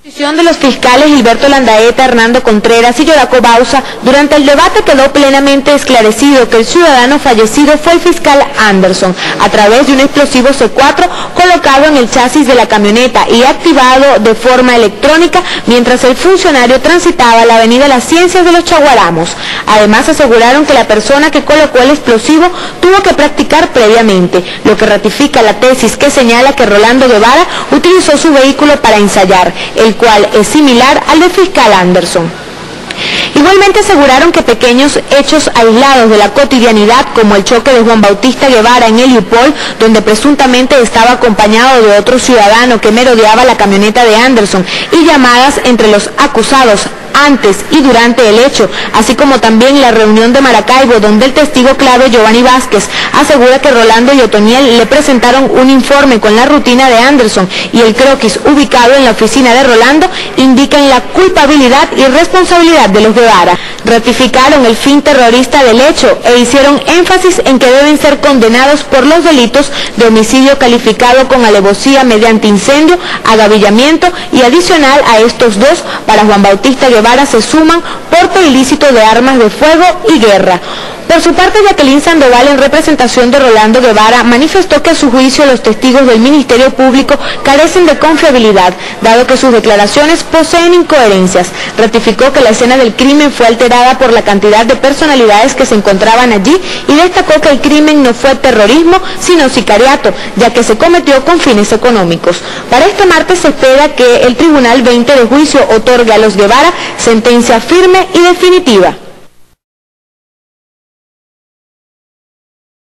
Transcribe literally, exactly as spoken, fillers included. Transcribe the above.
De los fiscales Gilberto Landaeta, Hernando Contreras y Yoraco Bauza, durante el debate quedó plenamente esclarecido que el ciudadano fallecido fue el fiscal Anderson, a través de un explosivo C cuatro colocado en el chasis de la camioneta y activado de forma electrónica mientras el funcionario transitaba la avenida Las Ciencias de los Chaguaramos. Además aseguraron que la persona que colocó el explosivo tuvo que practicar previamente, lo que ratifica la tesis que señala que Rolando Guevara utilizó su vehículo para ensayar, el cual es similar al del fiscal Anderson. Igualmente aseguraron que pequeños hechos aislados de la cotidianidad, como el choque de Juan Bautista Guevara en el U-Pol, donde presuntamente estaba acompañado de otro ciudadano que merodeaba la camioneta de Anderson, y llamadas entre los acusados antes y durante el hecho, así como también la reunión de Maracaibo, donde el testigo clave Giovanni Vázquez asegura que Rolando y Otoniel le presentaron un informe con la rutina de Anderson y el croquis ubicado en la oficina de Rolando indican la culpabilidad y responsabilidad de los Guevara. Ratificaron el fin terrorista del hecho e hicieron énfasis en que deben ser condenados por los delitos de homicidio calificado con alevosía mediante incendio, agavillamiento y adicional a estos dos, para Juan Bautista Guevara se suman porte ilícito de armas de fuego y guerra. Por su parte, Jacqueline Sandoval, en representación de Rolando Guevara, manifestó que a su juicio los testigos del Ministerio Público carecen de confiabilidad, dado que sus declaraciones poseen incoherencias. Ratificó que la escena del crimen fue alterada por la cantidad de personalidades que se encontraban allí y destacó que el crimen no fue terrorismo, sino sicariato, ya que se cometió con fines económicos. Para este martes se espera que el Tribunal veinte de Juicio otorgue a los Guevara sentencia firme y definitiva.